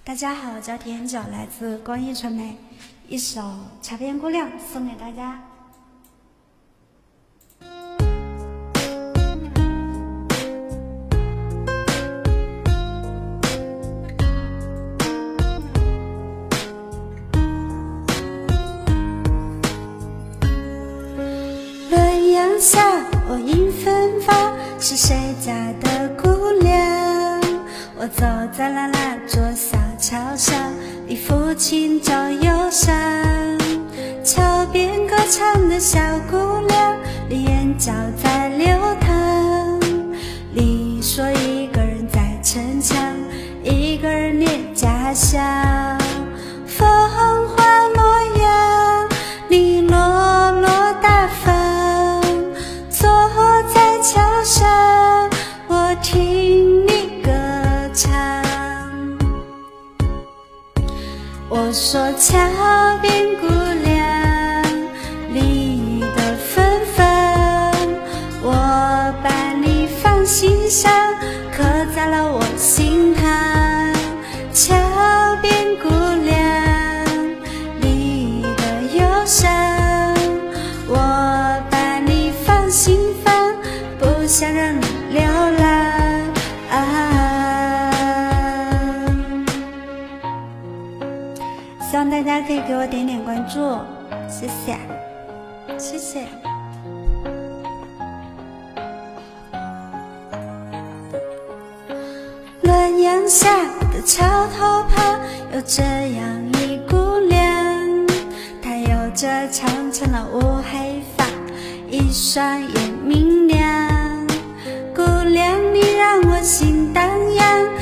大家好，我叫田九，来自光一传媒，一首《桥边姑娘》送给大家。暖阳下，我迎芬芳，是谁家的姑娘？我走在了那座小桥上，离父亲走忧伤。桥边歌唱的小姑娘，离眼角在流淌。你说一个人在逞强，一个人念家乡。风花洛阳，你落落大方，坐在桥上，我听你歌唱。我说桥边姑娘，你的芬芳，我把你放心上，刻在了我心膛。桥边姑娘，你的忧伤，我把你放心房，不想让你流浪。希望大家可以给我点点关注，谢谢，谢谢。暖阳下的桥头旁，有这样一姑娘，她有着长长的乌黑发，一双眼明亮。姑娘，你让我心荡漾，